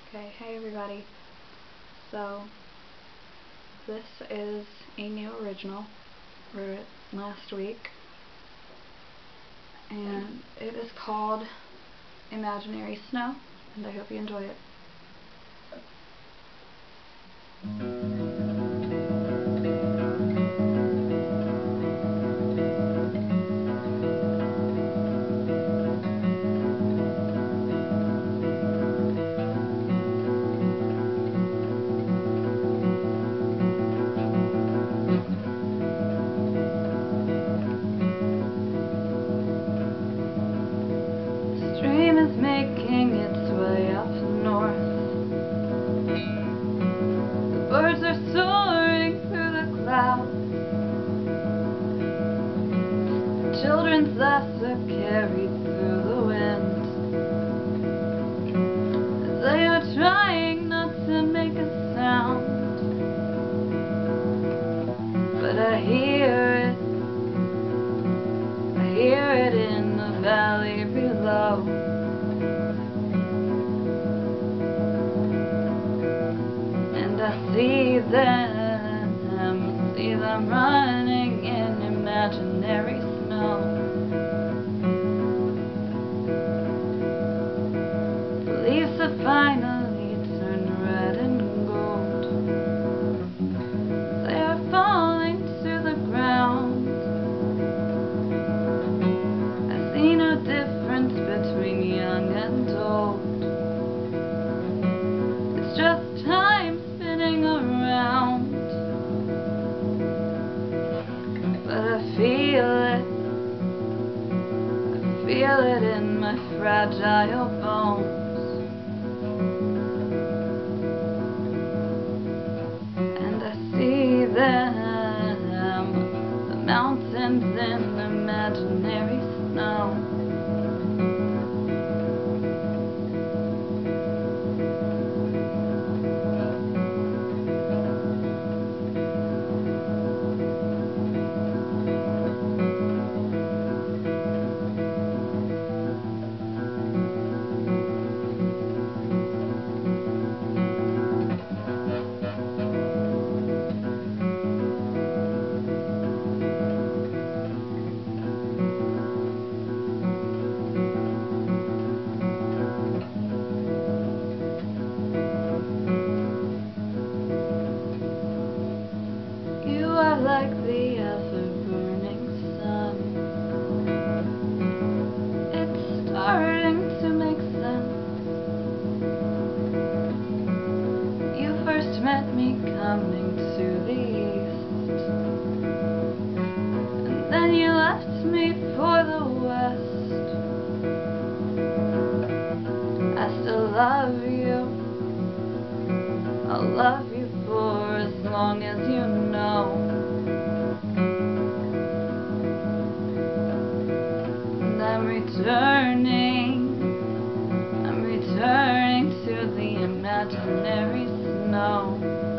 Okay, hey everybody. So, this is a new original. Wrote it last week. And it is called Imaginary Snow, and I hope you enjoy it. Stream is making its way up north. The birds are soaring through the clouds. Children's laughs are carried through the wind. They are trying not to make a sound, but I hear it in the valley below. And I see them running in imaginary snow. The leaves have finally turned red and gold. They are falling to the ground. I see no difference between young and old. It's just time spinning around. But I feel it in my fragile bones. And I see the mountains in imaginary snow. Like the ever-burning sun, it's starting to make sense. You first met me coming to the east, and then you left me for the west. I still love you. I'll love you for as long as you know. I'm returning to the imaginary snow.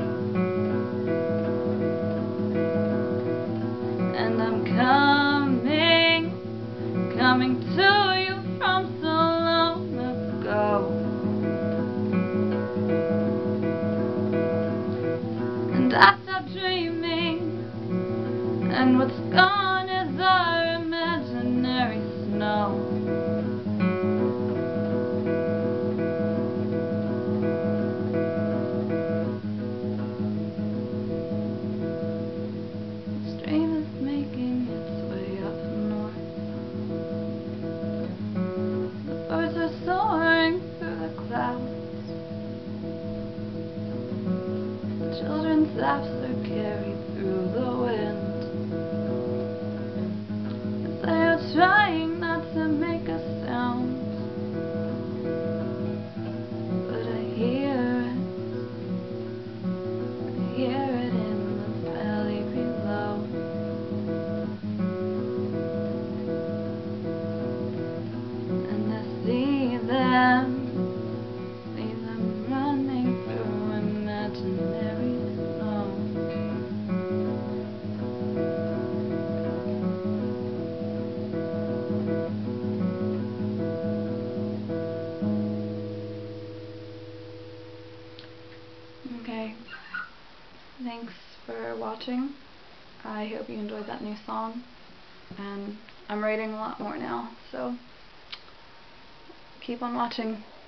And I'm coming to you from so long ago. And I stopped dreaming, and what's gone is our imaginary snow. The stream is making its way up north. The birds are soaring through the clouds. Children's laughs are carried through the wind. They are trying not to make a sound, but I hear it in the valley below. And I see them running through imaginary snow. Okay. Thanks for watching. I hope you enjoyed that new song. And I'm writing a lot more now, so keep on watching.